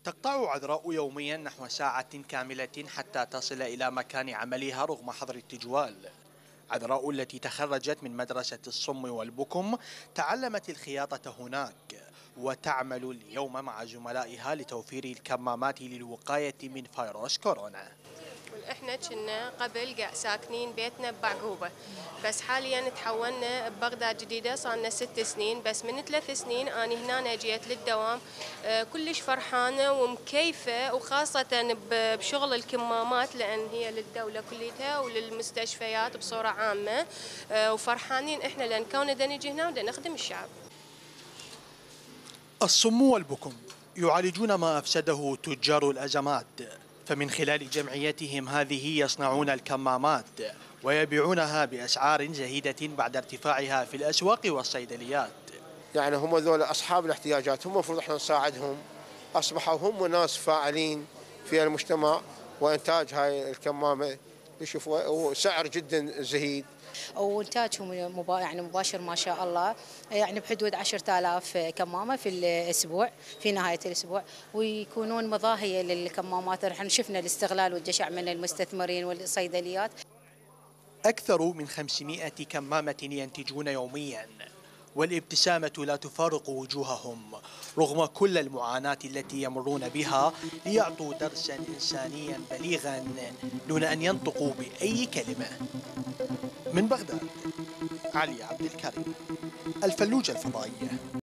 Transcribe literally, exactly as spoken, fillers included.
تقطع عذراء يوميا نحو ساعة كاملة حتى تصل إلى مكان عملها رغم حظر التجوال. عذراء التي تخرجت من مدرسة الصم والبكم تعلمت الخياطة هناك، وتعمل اليوم مع زملائها لتوفير الكمامات للوقاية من فيروس كورونا. احنا كنا قبل قاعد ساكنين بيتنا بعقوبة، بس حاليا تحولنا ببغداد جديدة، صار لنا ست سنين. بس من ثلاث سنين أنا هنا جيت للدوام. آه، كلش فرحانة ومكيفة، وخاصة بشغل الكمامات لأن هي للدولة كليتها وللمستشفيات بصورة عامة. آه، وفرحانين احنا لأن كوننا دا نجي هنا ودا نخدم الشعب. الصم والبكم يعالجون ما أفسده تجار الأزمات، فمن خلال جمعيتهم هذه يصنعون الكمامات ويبيعونها بأسعار زهيدة بعد ارتفاعها في الأسواق والصيدليات. يعني هم ذول أصحاب الاحتياجات، هم المفروض احنا نساعدهم. أصبحوا هم ناس فاعلين في المجتمع وإنتاج هاي الكمامة يشوفوا وسعر جدا زهيد، وإنتاجهم مبا يعني مباشر ما شاء الله، يعني بحدود عشرة آلاف كمامة في الأسبوع في نهاية الأسبوع، ويكونون مظاهية للكمامات. نحن شفنا الاستغلال والجشع من المستثمرين والصيدليات. أكثر من خمسمائة كمامة ينتجون يوميا، والابتسامة لا تفارق وجوههم رغم كل المعاناة التي يمرون بها، ليعطوا درسا إنسانيا بليغا دون أن ينطقوا بأي كلمة. من بغداد، علي عبد الكريم، الفلوجة الفضائية.